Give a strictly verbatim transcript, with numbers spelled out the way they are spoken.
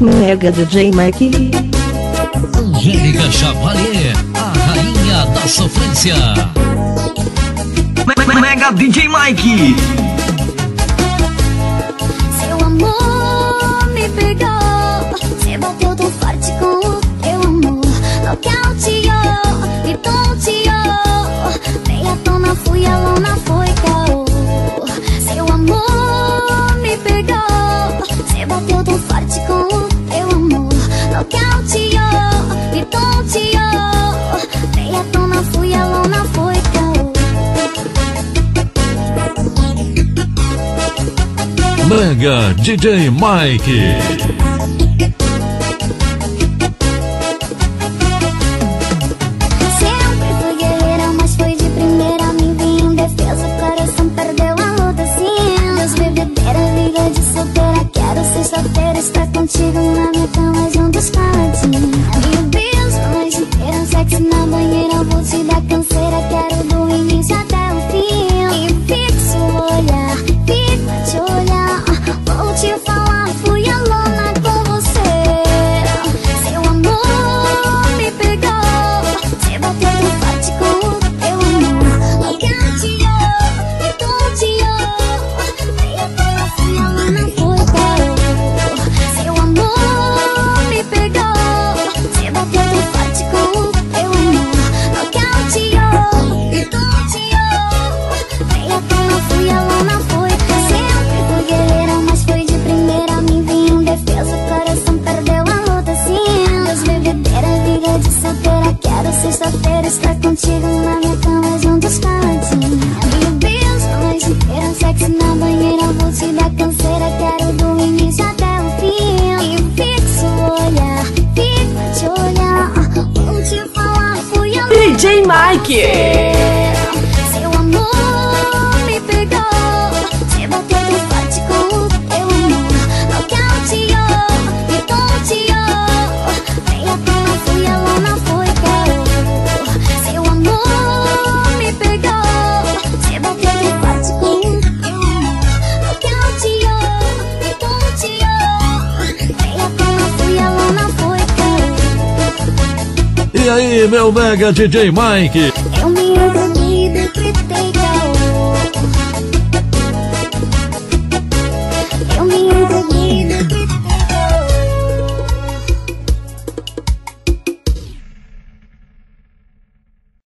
Mega D J Mike. Angélica Chavalier, a rainha da sofrência. Mega D J Mike. Seu amor me pegou, você bateu tão forte com o teu amor. Nocauteou, me tonteou, veio à tona, fui a lona, foi caô. Seu amor me pegou, você bateu tão forte com o teu amor. Nocauteou, me tonteou, veio à tona, fui a lona, foi caô. Mega D J Mike. Sempre fui guerreira, mas foi de primeira. Me vi em defesa, o coração perdeu a luta sim. Deus bebedeira, vida de solteira. Quero sexta-feira estar contigo na minha cama juntos caladinho. E o beijo a noite inteira, sexy na banheira. Vou te dar canseira, quero do início até o fim. E fixo o olhar, fico a te olhar. Vou te falar, fui a lona com você. Seu amor me pegou, você bateu tão forte com o teu amor. Nocauteou, me tonteou, veio à tona, fui a lona, foi caô. Seu amor me pegou, você bateu tão forte com o teu amor. Nocauteou, me tonteou, veio à tona, fui a lona, foi caô. Sempre fui guerreira, mas foi de primeira. Me vi em defesa, o coração perdeu a luta sim. Deus bebedeira, vida de solteira. Quero sexta-feira estar contigo na minha cama juntos caladinho. E o beijo a noite inteira, sexy na banheira. Vou te dar canseira, quero do início até o fim. E fixo o olhar, fico a te olhar. Vou te falar, fui a D J Mike. seu amor me pegou, você bateu tão forte com o teu amor. Nocauteou, me tonteou, veio à tona, fui a lona, foi caô. Seu amor me pegou, você bateu tão forte com o teu amor. Nocauteou, me tonteou, veio à tona, fui a lona, foi caô. E aí, meu Mega D J Mike?